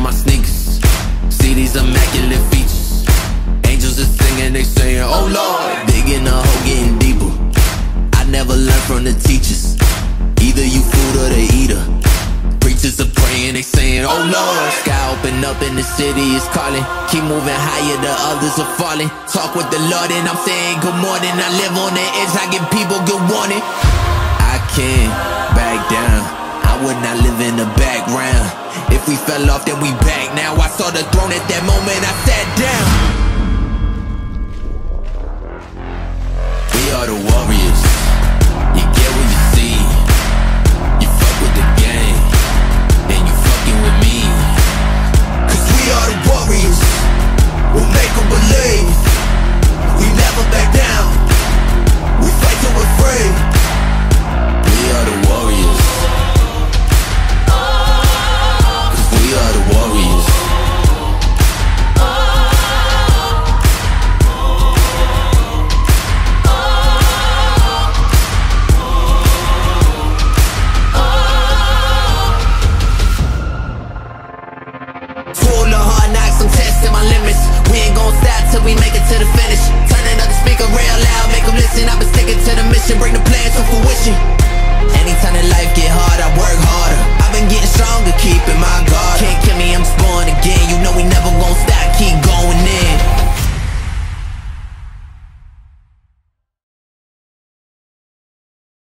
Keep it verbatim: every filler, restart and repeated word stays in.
on my sneakers. See these immaculate features. Angels are singing, they saying, oh Lord. Digging a hole, getting deeper. I never learned from the teachers. Either you food or the eater. Preachers are praying, they saying, oh Lord. Sky open up and the city is calling. Keep moving higher, the others are falling. Talk with the Lord and I'm saying good morning. I live on the edge, I give people good warning. I can't back down, I would not live in the background. If we fell off, then we back now. I saw the throne at that moment, I sat down. We are the warriors. You get what you see. You fuck with the game, then you fucking with me. Cause we are the warriors. We'll make them believe. We never back down. We fight till we're free. We are the warriors. Cause we are the warriors. Full of hard knocks, I'm testing my limits. We ain't gon' stop till we make it to the finish. Turning up the speaker real loud, make them listen. I've been sticking to the mission, bring the plan to fruition. Anytime in life get hard, I work hard.